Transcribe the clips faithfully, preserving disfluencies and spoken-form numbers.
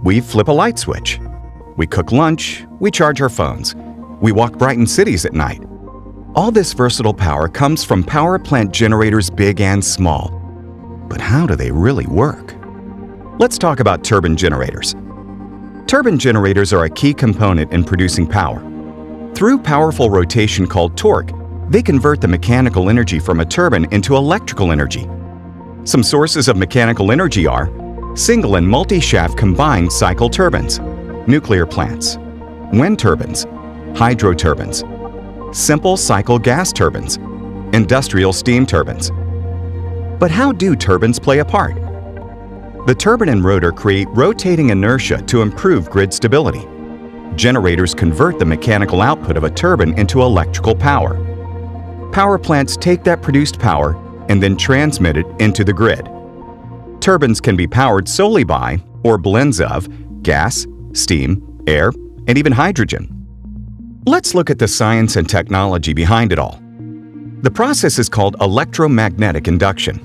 We flip a light switch. We cook lunch. We charge our phones. We walk Brighton cities at night. All this versatile power comes from power plant generators big and small. But how do they really work? Let's talk about turbine generators. Turbine generators are a key component in producing power. Through powerful rotation called torque, they convert the mechanical energy from a turbine into electrical energy. Some sources of mechanical energy are single and multi-shaft combined cycle turbines, nuclear plants, wind turbines, hydro turbines, simple cycle gas turbines, industrial steam turbines. But how do turbines play a part? The turbine and rotor create rotating inertia to improve grid stability. Generators convert the mechanical output of a turbine into electrical power. Power plants take that produced power and then transmit it into the grid. Turbines can be powered solely by, or blends of, gas, steam, air, and even hydrogen. Let's look at the science and technology behind it all. The process is called electromagnetic induction.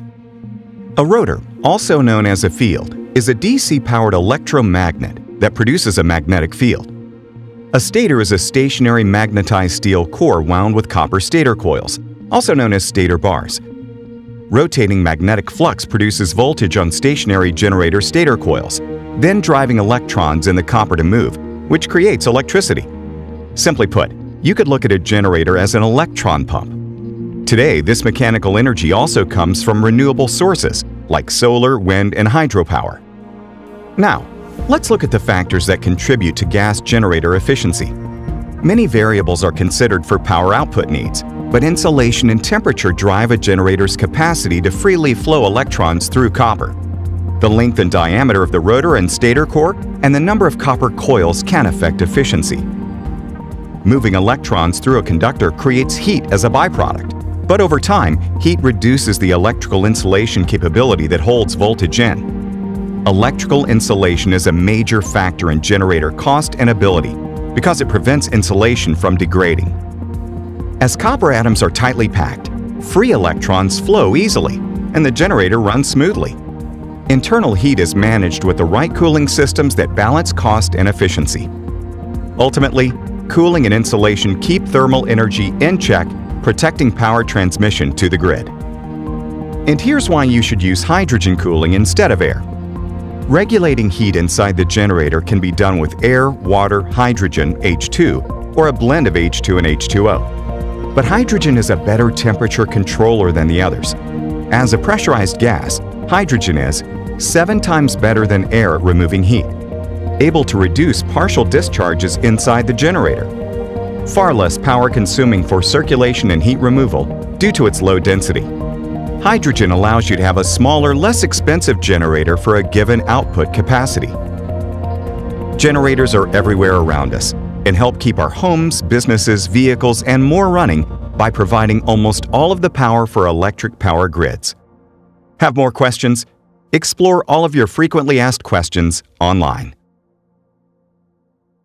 A rotor, also known as a field, is a D C-powered electromagnet that produces a magnetic field. A stator is a stationary magnetized steel core wound with copper stator coils, also known as stator bars. Rotating magnetic flux produces voltage on stationary generator stator coils, then driving electrons in the copper to move, which creates electricity. Simply put, you could look at a generator as an electron pump. Today, this mechanical energy also comes from renewable sources like solar, wind, and hydropower. Now, let's look at the factors that contribute to gas generator efficiency. Many variables are considered for power output needs, but insulation and temperature drive a generator's capacity to freely flow electrons through copper. The length and diameter of the rotor and stator core and the number of copper coils can affect efficiency. Moving electrons through a conductor creates heat as a byproduct, but over time, heat reduces the electrical insulation capability that holds voltage in. Electrical insulation is a major factor in generator cost and ability because it prevents insulation from degrading. As copper atoms are tightly packed, free electrons flow easily, and the generator runs smoothly. Internal heat is managed with the right cooling systems that balance cost and efficiency. Ultimately, cooling and insulation keep thermal energy in check, protecting power transmission to the grid. And here's why you should use hydrogen cooling instead of air. Regulating heat inside the generator can be done with air, water, hydrogen, H two, or a blend of H two and H two O. But hydrogen is a better temperature controller than the others. As a pressurized gas, hydrogen is seven times better than air at removing heat, able to reduce partial discharges inside the generator, far less power-consuming for circulation and heat removal due to its low density. Hydrogen allows you to have a smaller, less expensive generator for a given output capacity. Generators are everywhere around us and help keep our homes, businesses, vehicles, and more running by providing almost all of the power for electric power grids. Have more questions? Explore all of your frequently asked questions online.